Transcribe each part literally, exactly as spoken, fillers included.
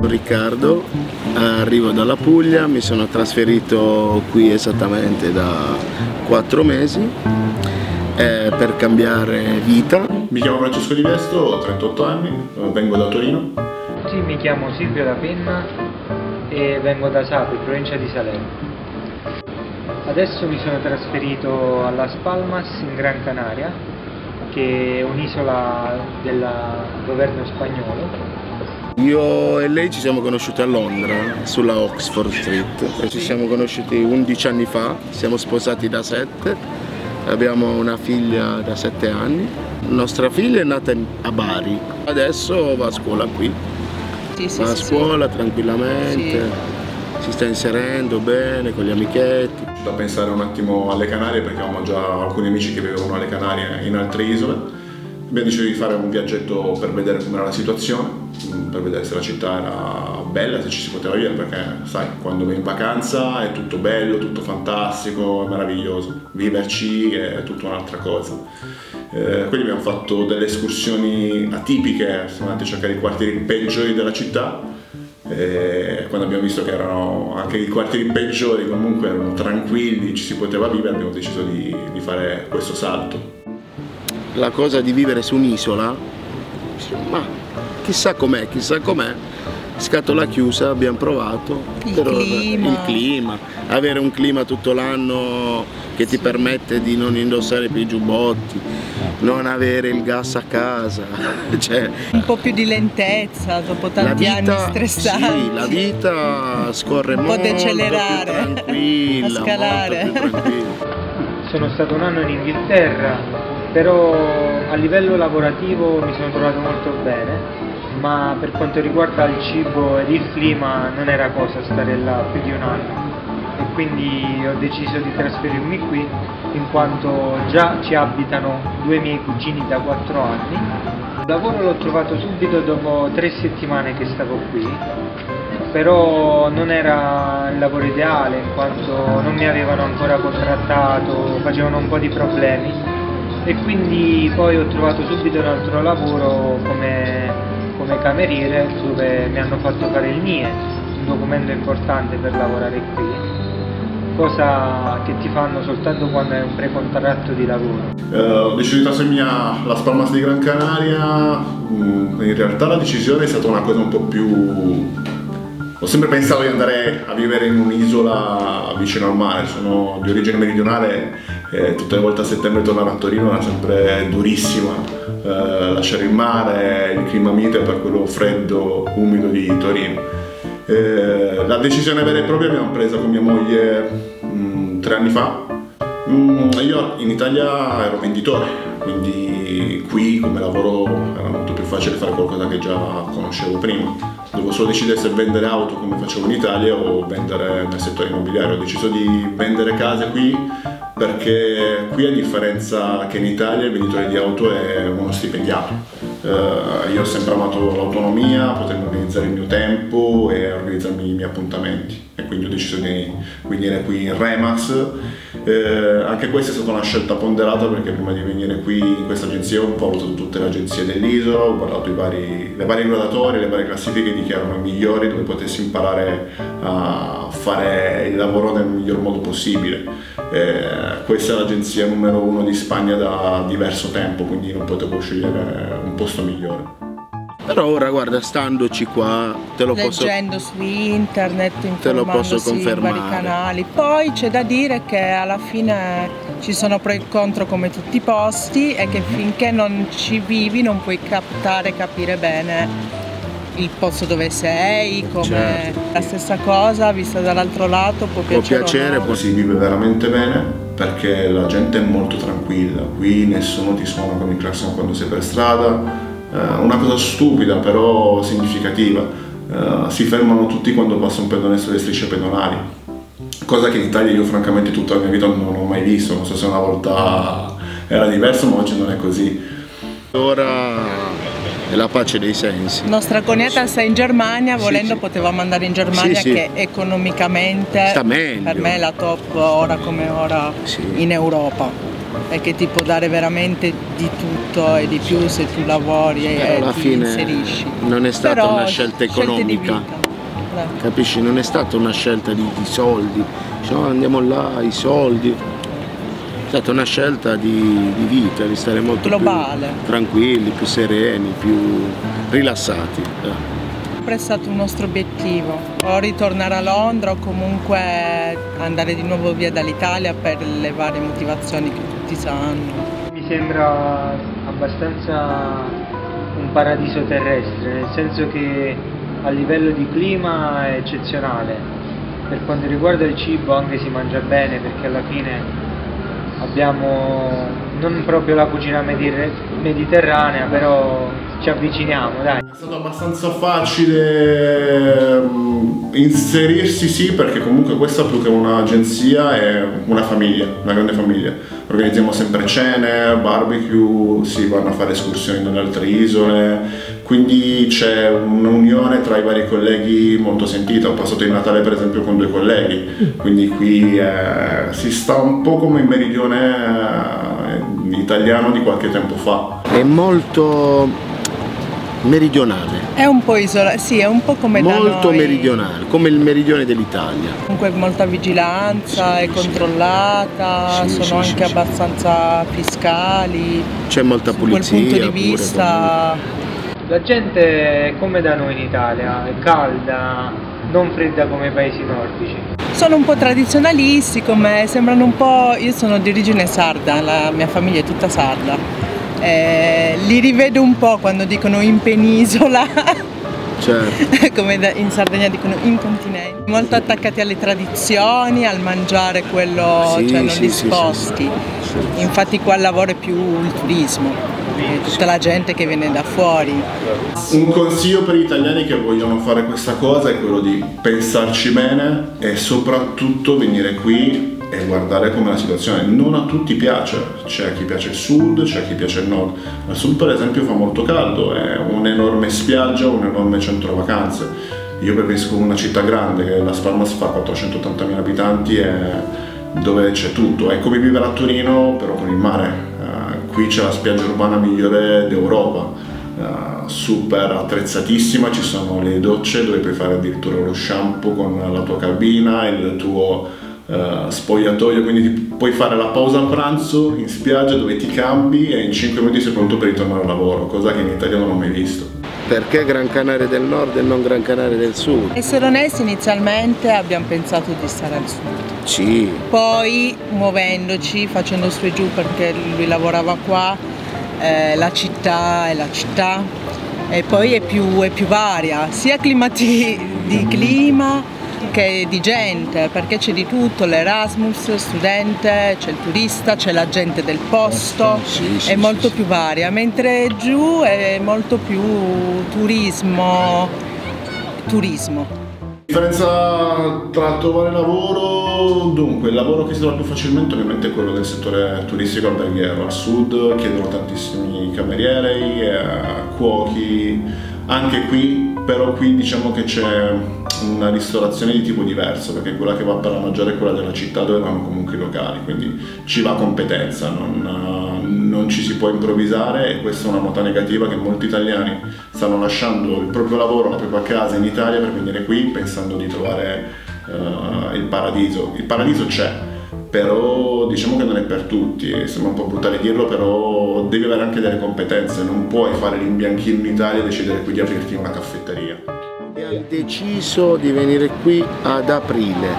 Riccardo, arrivo dalla Puglia, mi sono trasferito qui esattamente da quattro mesi eh, per cambiare vita. Mi chiamo Francesco Di Vesto, ho trentotto anni, vengo da Torino. Sì, mi chiamo Silvio Da Penna e vengo da Sapri, provincia di Salerno. Adesso mi sono trasferito a Las Palmas in Gran Canaria, che è un'isola del governo spagnolo. Io e lei ci siamo conosciuti a Londra, sulla Oxford Street. Ci siamo conosciuti undici anni fa, siamo sposati da sette, abbiamo una figlia da sette anni. Nostra figlia è nata a Bari, adesso va a scuola qui. Sì, sì, va a sì, scuola sì. tranquillamente, sì. Si sta inserendo bene con gli amichetti. Da pensare un attimo alle Canarie, perché avevamo già alcuni amici che vivevano alle Canarie in altre isole. Abbiamo deciso di fare un viaggetto per vedere com'era la situazione, per vedere se la città era bella, se ci si poteva vivere, perché sai, quando vai in vacanza è tutto bello, tutto fantastico, è meraviglioso. Viverci è tutta un'altra cosa. Eh, quindi abbiamo fatto delle escursioni atipiche, siamo andati a cercare i quartieri peggiori della città. E quando abbiamo visto che erano anche i quartieri peggiori comunque erano tranquilli, ci si poteva vivere, abbiamo deciso di, di fare questo salto. La cosa di vivere su un'isola, ma chissà com'è, chissà com'è, scatola chiusa, abbiamo provato, il, però clima. il clima, avere un clima tutto l'anno che ti permette di non indossare più i giubbotti, non avere il gas a casa, cioè, un po' più di lentezza dopo tanti vita, anni stressanti. Sì, la vita scorre un molto po' decelerare, più tranquilla, a scalare. molto più tranquilla. Sono stato un anno in Inghilterra, però a livello lavorativo mi sono trovato molto bene, ma per quanto riguarda il cibo ed il clima non era cosa stare là più di un anno. E quindi ho deciso di trasferirmi qui in quanto già ci abitano due miei cugini da quattro anni. Il lavoro l'ho trovato subito dopo tre settimane che stavo qui, però non era il lavoro ideale in quanto non mi avevano ancora contrattato, facevano un po' di problemi e quindi poi ho trovato subito un altro lavoro come, come cameriere dove mi hanno fatto fare il N I E, un documento importante per lavorare qui, cosa che ti fanno soltanto quando hai un precontratto di lavoro. Eh, ho deciso di trasferirmi a Las Palmas di Gran Canaria. In realtà la decisione è stata una cosa un po' più... Ho sempre pensato di andare a vivere in un'isola vicino al mare, sono di origine meridionale e tutte le volte a settembre tornare a Torino era sempre durissima, eh, lasciare il mare, il clima mite per quello freddo, umido di Torino. Eh, la decisione vera e propria l'abbiamo presa con mia moglie mh, tre anni fa. Mm, io in Italia ero venditore, quindi qui come lavoro era molto più facile fare qualcosa che già conoscevo prima. Dovevo solo decidere se vendere auto come facevo in Italia o vendere nel settore immobiliare. Ho deciso di vendere case qui perché qui, a differenza che in Italia, il venditore di auto è uno stipendiato. Uh, io ho sempre amato l'autonomia, potermi organizzare il mio tempo e organizzarmi i miei appuntamenti, e quindi ho deciso di venire qui in Remax. Uh, anche questa è stata una scelta ponderata perché prima di venire qui in questa agenzia ho valutato tutte le agenzie dell'isola, ho guardato i vari, le varie graduatorie, le varie classifiche di chi erano i migliori, dove potessi imparare a fare il lavoro nel miglior modo possibile. Eh, questa è l'agenzia numero uno di Spagna da diverso tempo, quindi non potevo scegliere un posto migliore. Però ora guarda, standoci qua, te lo posso... leggendo su internet, te lo posso informandosi in confermare. vari canali. Poi c'è da dire che alla fine ci sono pro e contro come tutti i posti e che finché non ci vivi non puoi captare, capire bene il posto dove sei, come certo. La stessa cosa vista dall'altro lato può piacere, può piacere, può... Si vive veramente bene perché la gente è molto tranquilla, qui nessuno ti suona con il clacson quando sei per strada, eh, una cosa stupida però significativa, eh, si fermano tutti quando passa un pedone sulle strisce pedonali, cosa che in Italia io francamente tutta la mia vita non ho mai visto, non so se una volta era diverso ma oggi non è così. Ora è la pace dei sensi. Nostra cognata sta in Germania, volendo sì, sì. potevamo andare in Germania sì, sì. che economicamente sta meglio. Per me è la top ora come ora sì. in Europa. e che ti può dare veramente di tutto e di più se tu lavori e Però alla ti fine inserisci. non è stata Però una scelta economica, capisci? Non è stata una scelta di, di soldi, cioè, no, andiamo là, i soldi. È stata una scelta di, di vita, di stare molto globale, più tranquilli, più sereni, più rilassati. Eh. È stato un nostro obiettivo, o ritornare a Londra o comunque andare di nuovo via dall'Italia per le varie motivazioni che tutti sanno. Mi sembra abbastanza un paradiso terrestre, nel senso che a livello di clima è eccezionale. Per quanto riguarda il cibo anche si mangia bene, perché alla fine abbiamo non proprio la cucina mediterranea, però ci avviciniamo, dai. È stato abbastanza facile inserirsi, sì, perché comunque questa più che un'agenzia è una famiglia, una grande famiglia. Organizziamo sempre cene, barbecue, si vanno a fare escursioni nelle altre isole, quindi c'è un'unione tra i vari colleghi molto sentita. Ho passato il Natale per esempio con due colleghi, quindi qui eh, si sta un po' come il meridione eh, italiano di qualche tempo fa. È molto meridionale. È un po' isolato, sì, è un po' come da noi. Molto meridionale, come il meridione dell'Italia. Comunque molta vigilanza, sì, è controllata, sì, sono sì, anche sì, abbastanza fiscali. C'è molta pulizia. Da quel punto di vista. La gente è come da noi in Italia, è calda, non fredda come i paesi nordici. Sono un po' tradizionalisti, come sembrano un po'. Io sono di origine sarda, la mia famiglia è tutta sarda. Eh, li rivedo un po' quando dicono in penisola, certo. Come da, in Sardegna dicono in continente, molto attaccati alle tradizioni, al mangiare quello, sì, cioè non sì, li sì, sposti. Sì, sì. Infatti qua il lavoro è più il turismo, tutta la gente che viene da fuori. Un consiglio per gli italiani che vogliono fare questa cosa è quello di pensarci bene e soprattutto venire qui e guardare come la situazione. Non a tutti piace, c'è chi piace il sud, c'è chi piace il nord. Al sud per esempio fa molto caldo, è un'enorme spiaggia, un enorme centro vacanze. Io preferisco una città grande, che Las Palmas fa quattrocentottantamila abitanti e dove c'è tutto. È come vivere a Torino però con il mare. Uh, qui c'è la spiaggia urbana migliore d'Europa, uh, super attrezzatissima, ci sono le docce dove puoi fare addirittura lo shampoo con la tua cabina, il tuo Uh, spogliatoio, quindi ti puoi fare la pausa al pranzo in spiaggia dove ti cambi e in cinque minuti sei pronto per ritornare al lavoro, cosa che in Italia non ho mai visto. Perché Gran Canaria del Nord e non Gran Canaria del Sud? Essere onesti, inizialmente abbiamo pensato di stare al sud. Sì. Poi muovendoci, facendo su e giù perché lui lavorava qua, eh, la città è la città e poi è più, è più varia, sia climati, di clima che di gente, perché c'è di tutto, l'Erasmus, studente, c'è il turista, c'è la gente del posto, sì, sì, è molto sì, più varia, mentre giù è molto più turismo, turismo. La differenza tra trovare lavoro, dunque il lavoro che si trova più facilmente ovviamente è quello del settore turistico alberghiero. Al sud chiedono tantissimi camerieri, eh, cuochi, anche qui, però qui diciamo che c'è una ristorazione di tipo diverso, perché quella che va per la maggiore è quella della città dove vanno comunque i locali, quindi ci va competenza, non, non ci si può improvvisare e questa è una nota negativa che molti italiani stanno lasciando il proprio lavoro, la propria casa in Italia per venire qui pensando di trovare uh, il paradiso. Il paradiso c'è, però diciamo che non è per tutti, sembra un po' brutale dirlo, però devi avere anche delle competenze, non puoi fare l'imbianchino in Italia e decidere qui di aprirti una caffetteria. Abbiamo deciso di venire qui ad aprile,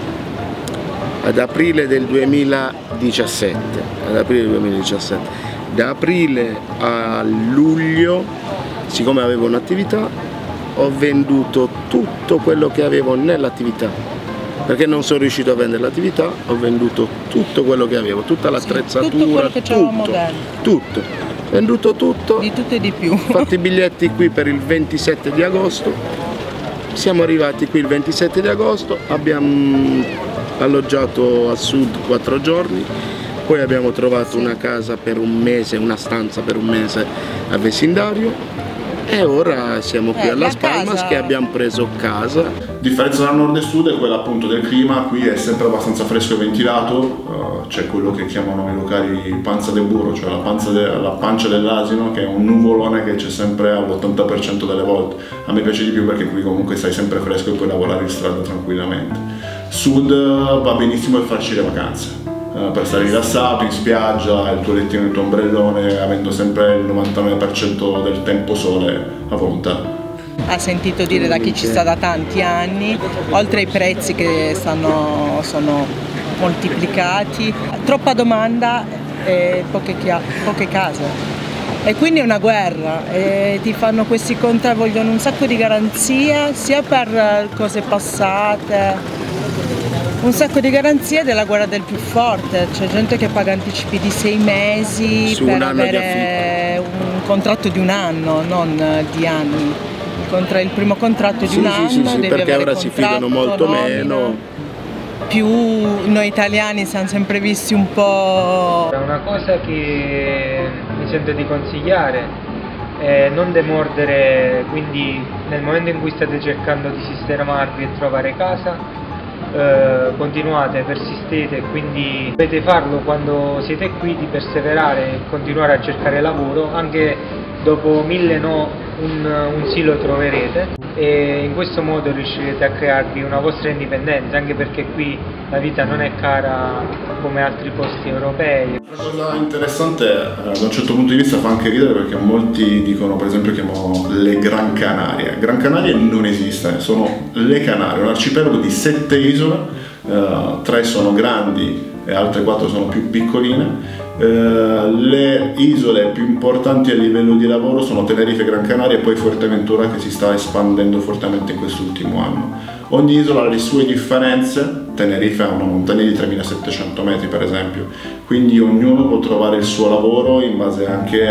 ad aprile del duemiladiciassette, ad aprile del duemiladiciassette. Da aprile a luglio, siccome avevo un'attività, ho venduto tutto quello che avevo nell'attività, perché non sono riuscito a vendere l'attività, ho venduto tutto quello che avevo, tutta l'attrezzatura, sì, tutto quello che c'avevamo tutto, dentro. tutto, venduto tutto, di tutto e di più. ho fatto i biglietti qui per il ventisette di agosto. Siamo arrivati qui il ventisette di agosto, abbiamo alloggiato al sud quattro giorni, poi abbiamo trovato una casa per un mese, una stanza per un mese a Vesindario E ora siamo qui eh, a Las Palmas casa. Che abbiamo preso casa. La differenza tra nord e sud è quella appunto del clima, qui è sempre abbastanza fresco e ventilato, uh, c'è quello che chiamano i locali panza de burro, cioè la, panza de, la pancia dell'asino, che è un nuvolone che c'è sempre all'ottanta per cento delle volte. A me piace di più perché qui comunque stai sempre fresco e puoi lavorare in strada tranquillamente. Sud va benissimo per farci le vacanze. Per stare rilassato in spiaggia, il tuo lettino, il tuo ombrellone, avendo sempre il novantanove per cento del tempo sole a volontà. Ha sentito dire da chi ci sta da tanti anni, oltre ai prezzi che stanno, sono moltiplicati, troppa domanda e poche, poche case. E quindi è una guerra, e ti fanno questi contratti, vogliono un sacco di garanzia sia per cose passate, un sacco di garanzie della guerra del più forte, c'è gente che paga anticipi di sei mesi Su per un anno avere un contratto di un anno, non di anni. Il, il primo contratto di sì, un sì, anno, sì, sì, devi perché avere ora si fidano molto nomina, meno. Più noi italiani siamo sempre visti un po'... Una cosa che mi sento di consigliare è non demordere, quindi nel momento in cui state cercando di sistemarvi e trovare casa, Eh, continuate, persistete, quindi dovete farlo quando siete qui, di perseverare e continuare a cercare lavoro, anche dopo mille no un, un sì lo troverete, e in questo modo riuscirete a crearvi una vostra indipendenza, anche perché qui la vita non è cara come altri posti europei. Una cosa interessante, eh, da un certo punto di vista fa anche ridere, perché molti dicono, per esempio, chiamano le Gran Canarie. Gran Canarie non esiste, sono le Canarie, un arcipelago di sette isole, eh, tre sono grandi e altre quattro sono più piccoline. Uh, le isole più importanti a livello di lavoro sono Tenerife, Gran Canaria e poi Fuerteventura, che si sta espandendo fortemente in quest'ultimo anno. Ogni isola ha le sue differenze. Tenerife ha una montagna di tremilasettecento metri per esempio, quindi ognuno può trovare il suo lavoro in base anche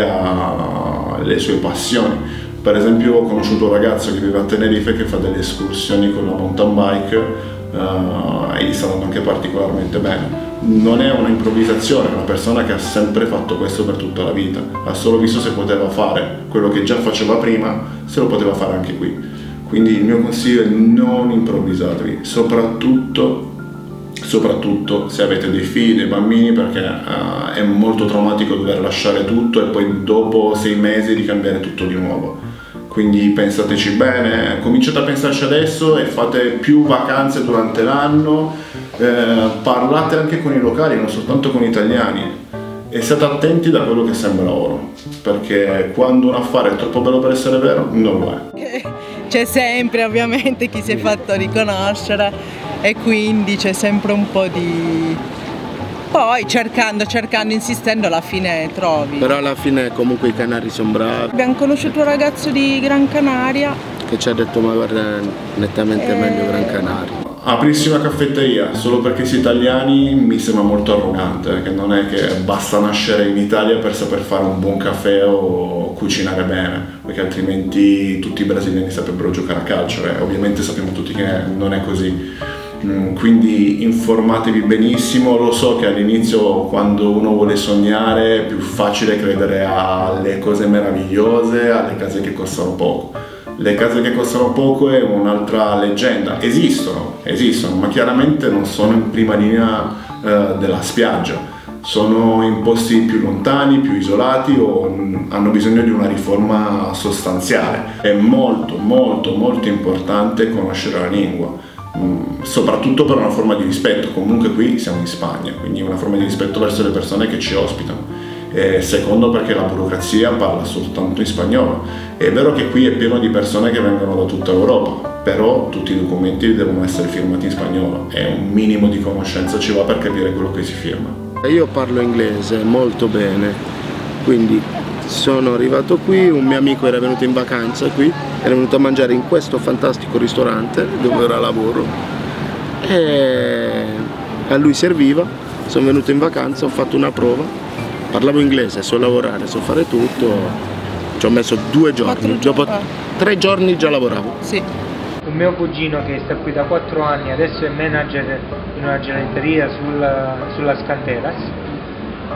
alle sue passioni. Per esempio ho conosciuto un ragazzo che vive a Tenerife che fa delle escursioni con la mountain bike uh, e gli sta andando anche particolarmente bene. Non è una improvvisazione, è una persona che ha sempre fatto questo per tutta la vita, ha solo visto se poteva fare quello che già faceva prima, se lo poteva fare anche qui. Quindi il mio consiglio è non improvvisatevi, soprattutto, soprattutto se avete dei figli, dei bambini, perché uh, è molto traumatico dover lasciare tutto e poi dopo sei mesi ricambiare tutto di nuovo. Quindi pensateci bene, cominciate a pensarci adesso e fate più vacanze durante l'anno, eh, parlate anche con i locali, non soltanto con gli italiani, e state attenti da quello che sembra oro, perché quando un affare è troppo bello per essere vero, non lo è. C'è sempre ovviamente chi si è fatto riconoscere e quindi c'è sempre un po' di... Poi cercando, cercando, insistendo, alla fine trovi. Però alla fine comunque i canari sono bravi. Abbiamo conosciuto un ragazzo di Gran Canaria che ci ha detto ma guarda, nettamente eh... meglio Gran Canaria. Aprirsi una caffetteria solo perché si è italiani mi sembra molto arrogante, perché non è che basta nascere in Italia per saper fare un buon caffè o cucinare bene, perché altrimenti tutti i brasiliani saprebbero giocare a calcio e ovviamente sappiamo tutti che non è così. Quindi informatevi benissimo. Lo so che all'inizio, quando uno vuole sognare, è più facile credere alle cose meravigliose, alle case che costano poco. Le case che costano poco è un'altra leggenda, esistono, esistono, ma chiaramente non sono in prima linea eh, della spiaggia, sono in posti più lontani, più isolati o hanno bisogno di una riforma sostanziale. È molto, molto, molto importante conoscere la lingua, soprattutto per una forma di rispetto. Comunque qui siamo in Spagna, quindi una forma di rispetto verso le persone che ci ospitano. E secondo, perché la burocrazia parla soltanto in spagnolo. È vero che qui è pieno di persone che vengono da tutta Europa, però tutti i documenti devono essere firmati in spagnolo e un minimo di conoscenza ci va per capire quello che si firma. Io parlo inglese molto bene, quindi sono arrivato qui, un mio amico era venuto in vacanza qui, era venuto a mangiare in questo fantastico ristorante dove ora lavoro e a lui serviva, sono venuto in vacanza, ho fatto una prova, parlavo inglese, so lavorare, so fare tutto, ci ho messo due giorni, dopo tre giorni già lavoravo. Sì. Un mio cugino che sta qui da quattro anni, adesso è manager in una gelateria sul, sulla Scanteras,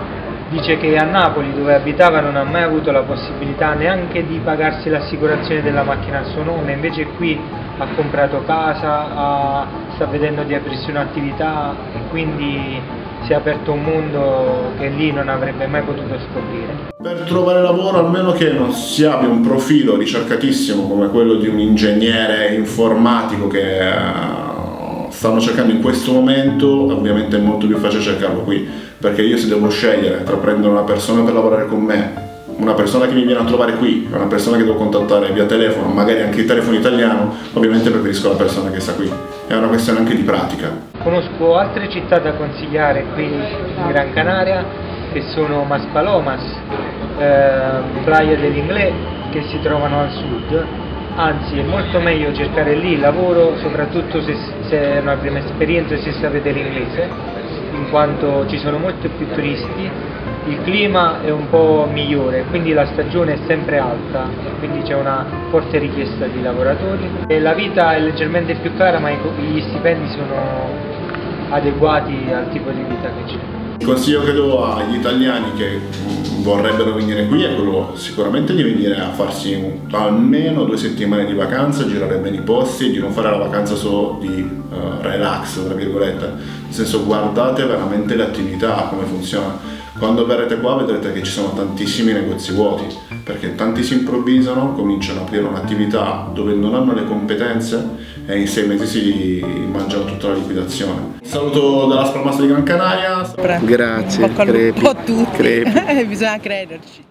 Dice che a Napoli, dove abitava, non ha mai avuto la possibilità neanche di pagarsi l'assicurazione della macchina a suo nome, invece qui ha comprato casa, ha, sta vedendo di aprirsi un'attività e quindi si è aperto un mondo che lì non avrebbe mai potuto scoprire. Per trovare lavoro, almeno che non si abbia un profilo ricercatissimo come quello di un ingegnere informatico che stanno cercando in questo momento, ovviamente è molto più facile cercarlo qui, perché io se devo scegliere tra prendere una persona per lavorare con me, una persona che mi viene a trovare qui, una persona che devo contattare via telefono, magari anche il telefono italiano, ovviamente preferisco la persona che sta qui. È una questione anche di pratica. Conosco altre città da consigliare qui in Gran Canaria, che sono Maspalomas, eh, Playa del Inglés, che si trovano al sud. Anzi, è molto meglio cercare lì lavoro, soprattutto se, se è una prima esperienza e se sapete l'inglese, in quanto ci sono molti più turisti, il clima è un po' migliore, quindi la stagione è sempre alta, quindi c'è una forte richiesta di lavoratori. E la vita è leggermente più cara, ma gli stipendi sono adeguati al tipo di vita che c'è. Il consiglio che do agli italiani che vorrebbero venire qui è quello sicuramente di venire a farsi un, almeno due settimane di vacanza, girare bene i posti e di non fare la vacanza solo di uh, relax, tra virgolette, nel senso guardate veramente le attività, come funziona. Quando verrete qua vedrete che ci sono tantissimi negozi vuoti, perché tanti si improvvisano, cominciano a aprire un'attività dove non hanno le competenze e in sei mesi si mangiano tutta la liquidazione. Un saluto dalla Spalmassa di Gran Canaria. Grazie, Un po' crepi, a tutti, crepi. bisogna crederci.